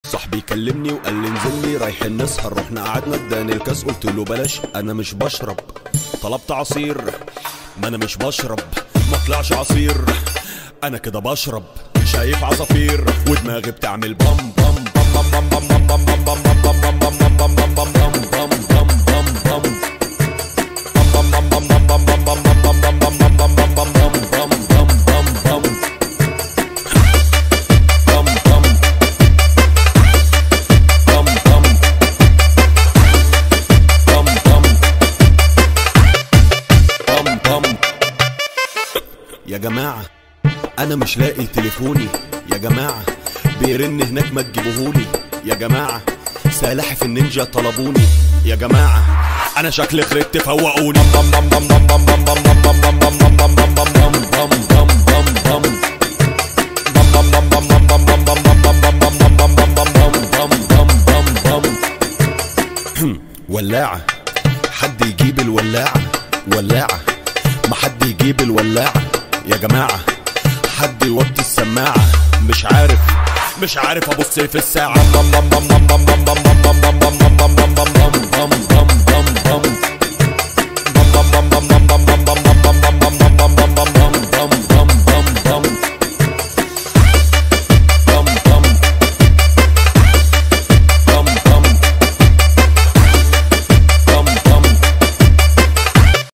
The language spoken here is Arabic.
صاحبي كلمني وقال لي انزل لي رايحين نسهر، رحنا قعدنا اداني الكاس قلت له بلاش انا مش بشرب. طلبت عصير ما انا مش بشرب، ما طلعش عصير انا كده بشرب. شايف عصافير ودماغي بتعمل بام بام بام بام بام بام بام بام بام بام بام بام بام بام بام بام يا جماعة أنا مش لاقي تليفوني، يا جماعة بيرن هناك ما تجيبوهولي، يا جماعة سلاحف النينجا طلبوني، يا جماعة أنا شكلي خربت فوقوني. ولاعة حد يجيب الولاعة، ولاعة ما حد يجيب الولاعة، يا جماعة حد يوطي السماعة. مش عارف ابص في الساعة.